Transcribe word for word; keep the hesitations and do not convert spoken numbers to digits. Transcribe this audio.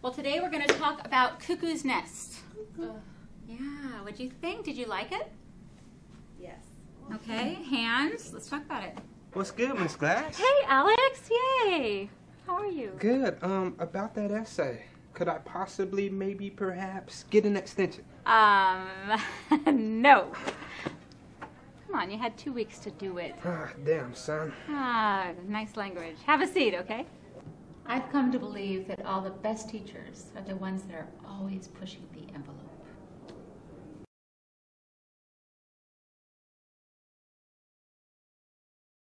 Well, today we're going to talk about Cuckoo's Nest. Uh, yeah, what'd you think? Did you like it? Yes. Okay, hands. Let's talk about it. What's good, Miss Glass? Hey, Alex. Yay. How are you? Good. Um, about that essay, could I possibly, maybe, perhaps, get an extension? Um, no. Come on, you had two weeks to do it. Ah, damn, son. Ah, nice language. Have a seat, okay? I've come to believe that all the best teachers are the ones that are always pushing the envelope.